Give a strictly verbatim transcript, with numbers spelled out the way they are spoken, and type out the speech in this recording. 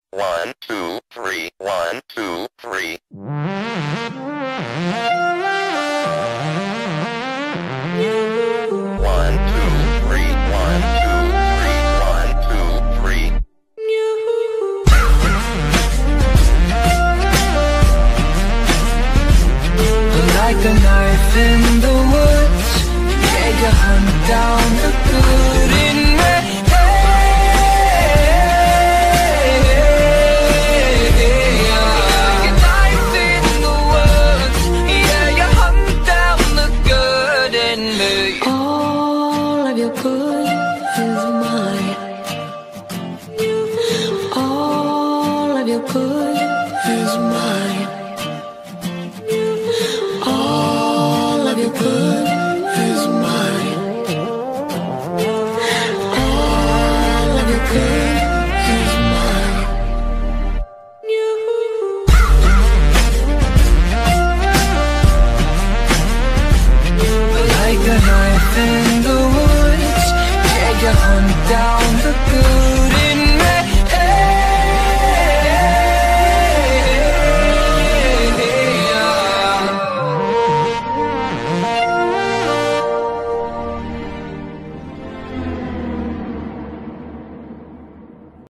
One, two, three, one, two, three. One, two, three, one, two, three, one, two, three. Like a knife in the woods, yeah, you hunt down the good in me. Like a knife in the woods, yeah, you hunt down the good in me. All of your good is mine. All of your good